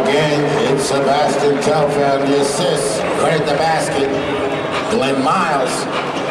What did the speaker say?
again, it's Sebastian Telfair on the assist. Credit the basket. Glenn Miles